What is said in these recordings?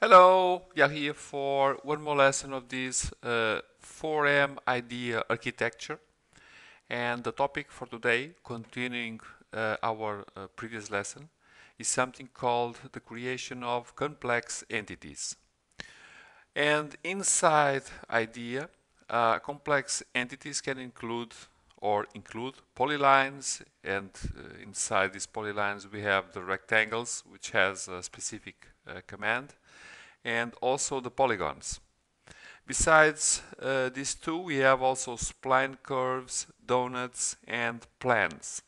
Hello, we are here for one more lesson of this 4M idea architecture, and the topic for today, continuing our previous lesson, is something called the creation of complex entities. And inside idea, complex entities can include polylines, and inside these polylines we have the rectangles, which has a specific command, and also the polygons. Besides these two, we have also spline curves, donuts, and plans.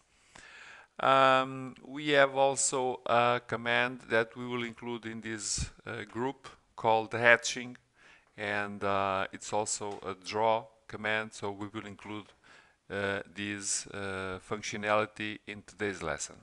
We have also a command that we will include in this group called hatching, and it's also a draw command, so we will include this functionality in today's lesson.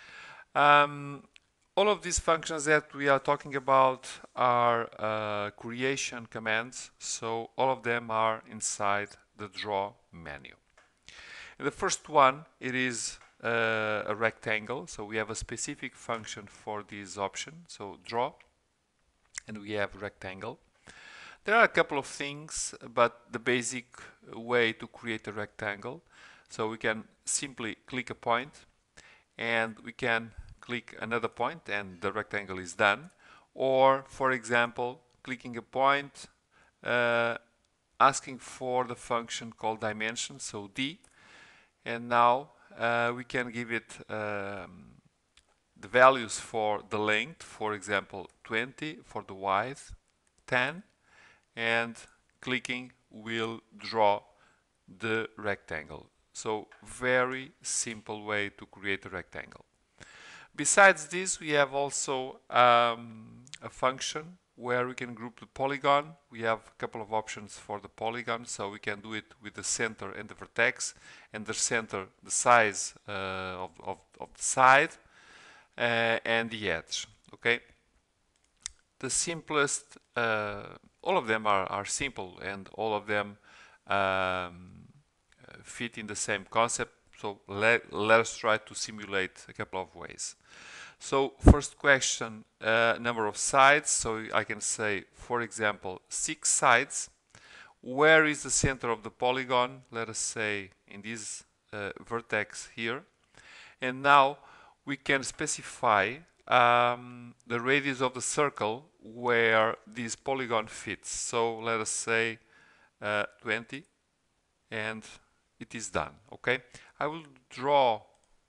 All of these functions that we are talking about are creation commands, so all of them are inside the draw menu. And the first one, it is a rectangle, so we have a specific function for this option, so draw, and we have rectangle. There are a couple of things, but the basic way to create a rectangle, so we can simply click a point and we can click another point and the rectangle is done. Or, for example, clicking a point, asking for the function called dimension, so D, and now we can give it the values for the length, for example 20, for the width 10, and clicking will draw the rectangle. So very simple way to create a rectangle. Besides this, we have also a function where we can group the polygon. We have a couple of options for the polygon, so we can do it with the center and the vertex, and the center, the size of the side, and the edge. Okay. The simplest, all of them are simple, and all of them fit in the same concept. So let us try to simulate a couple of ways. So first question, number of sides. So I can say, for example, 6 sides. Where is the center of the polygon? Let us say in this vertex here. And now we can specify the radius of the circle where this polygon fits. So let us say 20, and it is done. Okay, I will draw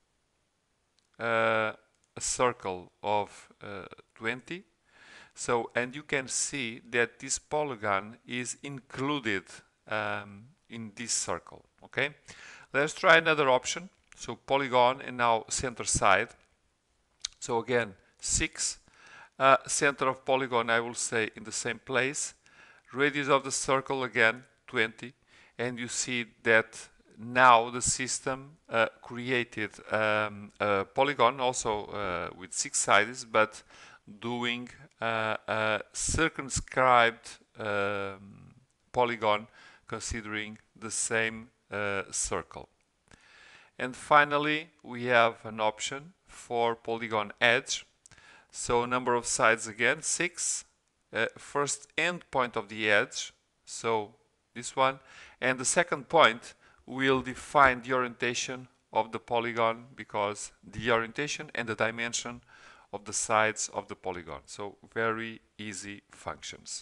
a circle of 20. So, and you can see that this polygon is included in this circle. Okay, let's try another option. So polygon and now center side. So again 6, center of polygon I will say in the same place, radius of the circle again 20, and you see that now the system created a polygon also with 6 sides, but doing a circumscribed polygon considering the same circle. And finally we have an option for polygon edge. So number of sides again 6, first end point of the edge, so this one, and the second point will define the orientation of the polygon, because the orientation and the dimension of the sides of the polygon. So very easy functions.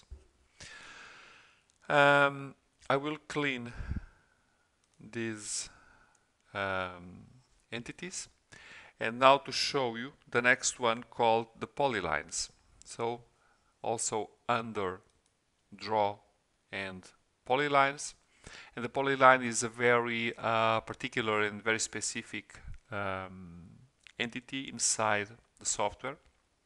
I will clean these entities, and now to show you the next one called the polylines. So also under draw and polylines, and the polyline is a very particular and very specific entity inside the software.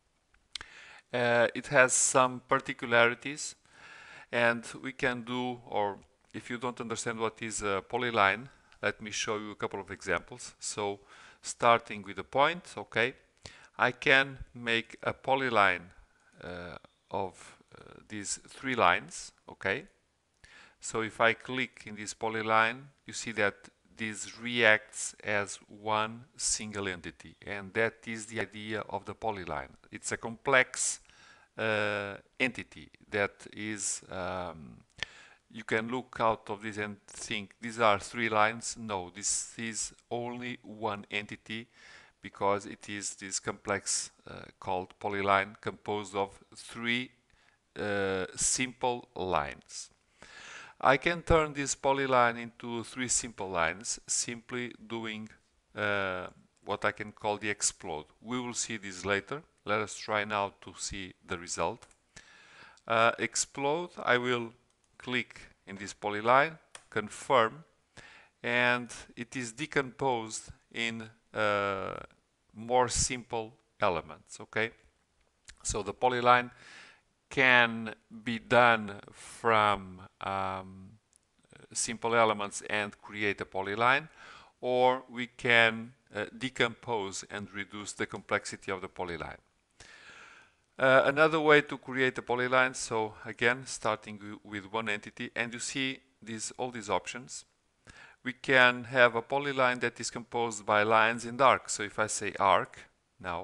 It has some particularities, and we can do, or if you don't understand what is a polyline, let me show you a couple of examples. So starting with a point, okay, I can make a polyline of these 3 lines, okay. So if I click in this polyline, you see that this reacts as one single entity, and that is the idea of the polyline. It's a complex entity that is you can look out of this and think these are 3 lines. No, this is only one entity, because it is this complex called polyline, composed of 3 simple lines. I can turn this polyline into 3 simple lines simply doing what I can call the explode. We will see this later. Let us try now to see the result. Explode, I will click in this polyline, confirm, and it is decomposed in more simple elements. Okay, so the polyline can be done from simple elements and create a polyline, or we can decompose and reduce the complexity of the polyline. Another way to create a polyline, so again starting with one entity, and you see all these options. We can have a polyline that is composed by lines and arcs. So if I say arc now,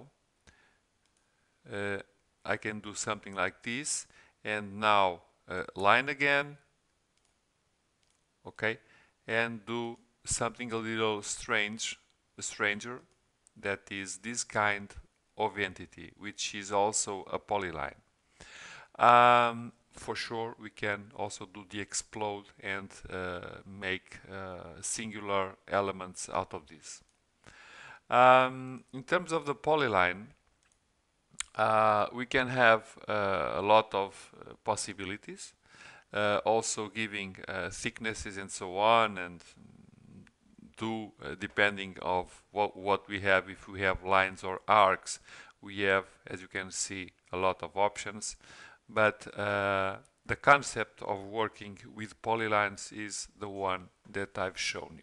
I can do something like this, and now line again, okay, and do something a little stranger, that is this kind of entity, which is also a polyline. For sure, we can also do the explode and make singular elements out of this. In terms of the polyline, we can have a lot of possibilities, also giving thicknesses and so on, and do depending of what we have. If we have lines or arcs, we have, as you can see, a lot of options. But the concept of working with polylines is the one that I've shown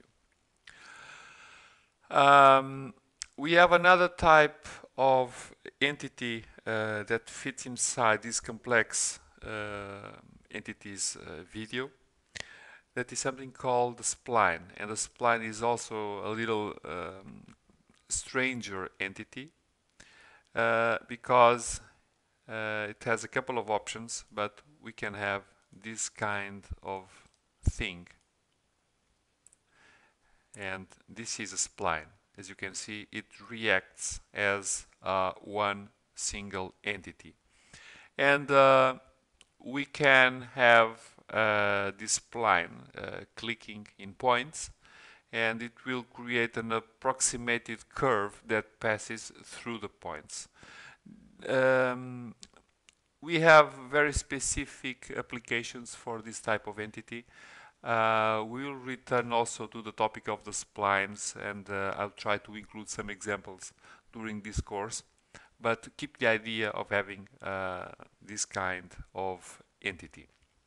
you. We have another type of entity that fits inside this complex entities video. That is something called the spline, and the spline is also a little stranger entity because it has a couple of options, but we can have this kind of thing, and this is a spline. As you can see, it reacts as one single entity, and we can have this spline clicking in points, and it will create an approximated curve that passes through the points. We have very specific applications for this type of entity. We will return also to the topic of the splines, and I'll try to include some examples during this course, but keep the idea of having this kind of entity.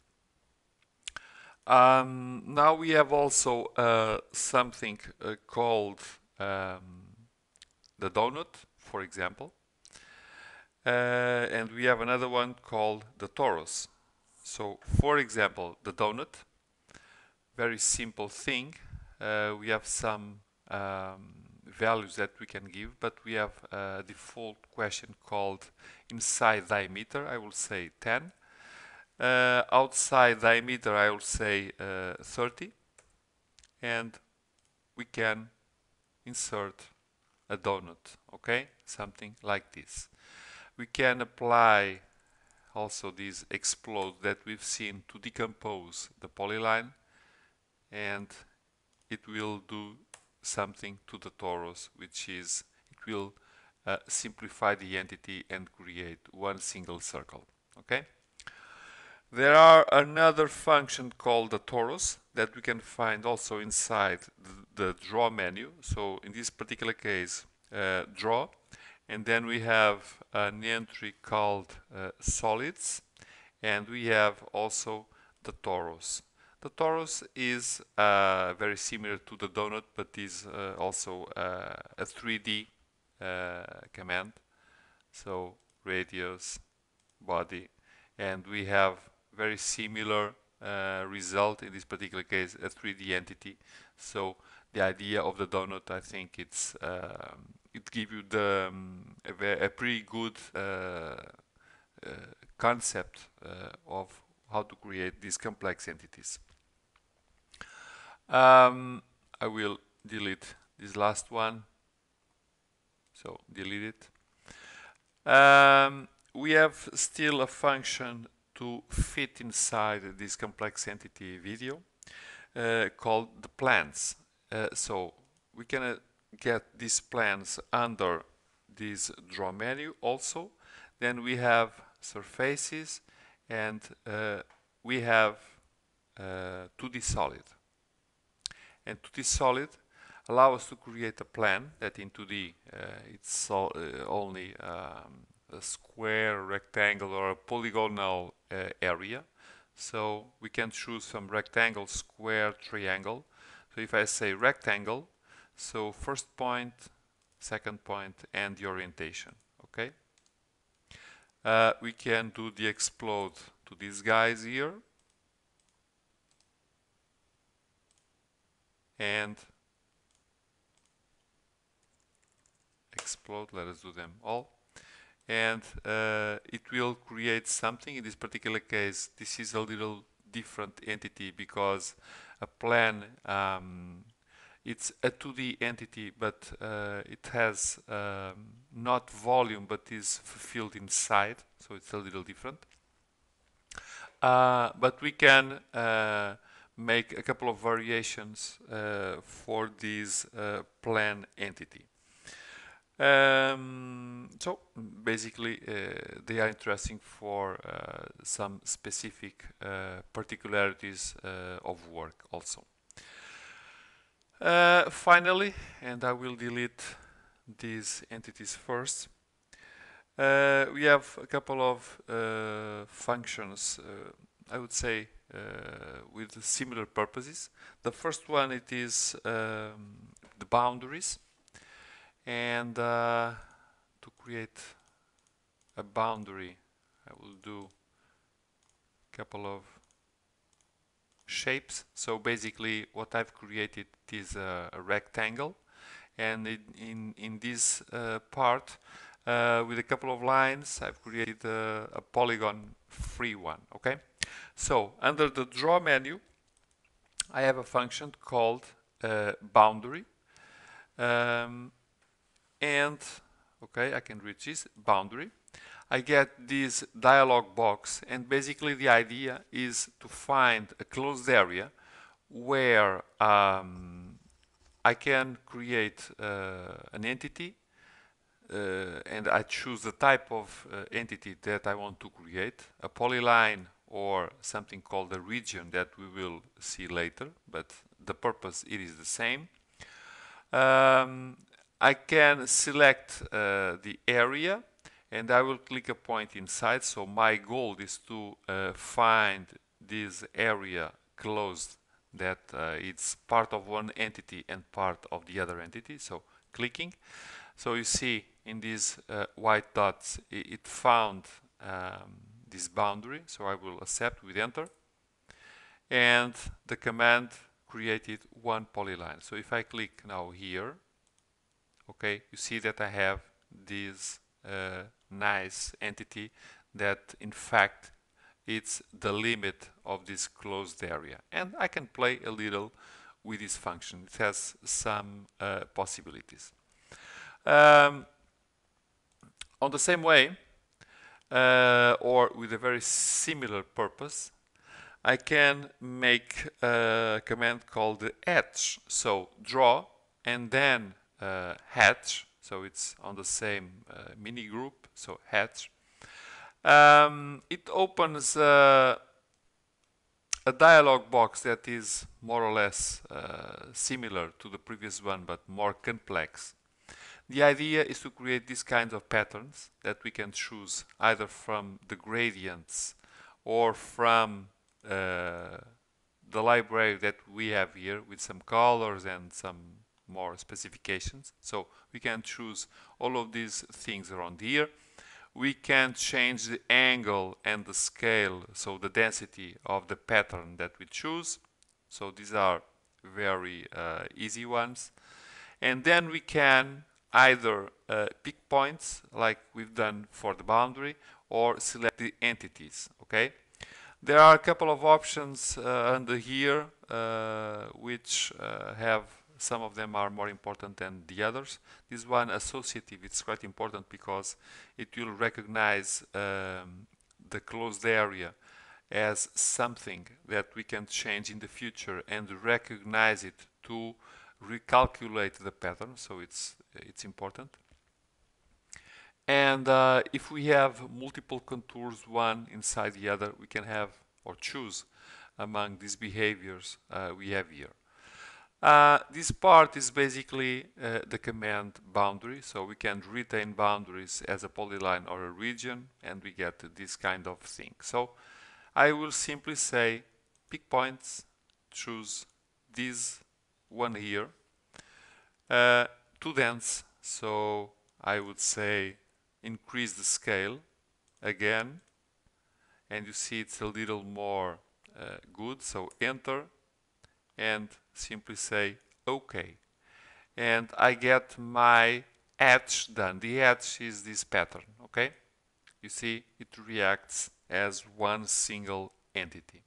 Now we have also something called the donut, for example, and we have another one called the torus. So, for example, the donut, very simple thing. We have some values that we can give, but we have a default question called inside diameter. I will say 10. Outside diameter, I will say 30, and we can insert a donut, okay, something like this. We can apply also this explode that we've seen to decompose the polyline, and it will do something to the torus, which is it will simplify the entity and create one single circle, okay. There are another function called the torus that we can find also inside the draw menu. So in this particular case, draw, and then we have an entry called solids, and we have also the torus. The torus is very similar to the donut, but is also a 3D command. So radius, body, and we have very similar result, in this particular case a 3D entity. So the idea of the donut, I think it's it gives you the a pretty good concept of how to create these complex entities. I will delete this last one, so delete it. We have still a function to fit inside this complex entity video called the plans. So we can get these plans under this draw menu also. Then we have surfaces, and we have 2D solid. And 2D solid allow us to create a plan that in 2D it's only a square, rectangle, or a polygonal area. So we can choose from rectangle, square, triangle. So if I say rectangle, so first point, second point, and the orientation. Okay. We can do the explode to these guys here, and explode. Let us do them all, and it will create something. In this particular case, this is a little different entity because a plan, it's a 2D entity, but it has not volume, but is fulfilled inside, so it's a little different. But we can make a couple of variations for this plan entity. So basically they are interesting for some specific particularities of work also. Finally, and I will delete these entities first, we have a couple of functions, I would say, with similar purposes. The first one, it is the boundaries. And to create a boundary, I will do a couple of shapes. So basically what I've created is a rectangle, and in this part with a couple of lines I've created a polygon free one. Okay, so under the draw menu I have a function called boundary, and okay, I can reach this boundary. I get this dialog box, and basically the idea is to find a closed area where I can create an entity, and I choose the type of entity that I want to create, a polyline or something called a region that we will see later, but the purpose it is the same. I can select the area, and I will click a point inside. So my goal is to find this area closed, that it's part of one entity and part of the other entity. So clicking, so you see in these white dots it found this boundary, so I will accept with enter, and the command created one polyline. So if I click now here, okay, you see that I have this nice entity that in fact it's the limit of this closed area, and I can play a little with this function. It has some possibilities. On the same way, or with a very similar purpose, I can make a command called the hatch. So draw and then hatch, so it's on the same mini group, so hatch. It opens a dialog box that is more or less similar to the previous one, but more complex. The idea is to create these kinds of patterns that we can choose either from the gradients or from the library that we have here with some colors and some more specifications. So we can choose all of these things around here. We can change the angle and the scale, so the density of the pattern that we choose. So these are very easy ones. And then we can either pick points like we've done for the boundary, or select the entities. Okay, there are a couple of options under here which have, some of them are more important than the others. This one, associative, it's quite important because it will recognize the closed area as something that we can change in the future and recognize it to recalculate the pattern, so it's important. And if we have multiple contours, one inside the other, we can have or choose among these behaviors we have here. This part is basically the command boundary, so we can retain boundaries as a polyline or a region, and we get this kind of thing. So I will simply say pick points, choose this one here, too dense, so I would say increase the scale again, and you see it's a little more good, so enter and simply say OK, and I get my hatch done. The hatch is this pattern. Okay, you see it reacts as one single entity.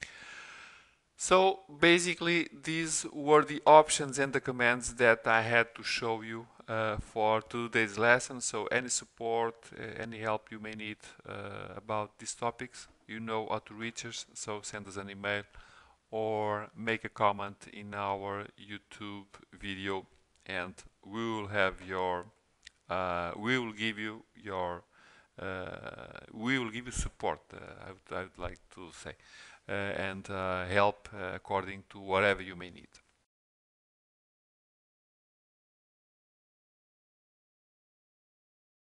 So basically these were the options and the commands that I had to show you for today's lesson. So any support, any help you may need about these topics, you know how to reach us, so send us an email or make a comment in our YouTube video, and we will have your we will give you support, I would like to say, and help according to whatever you may need.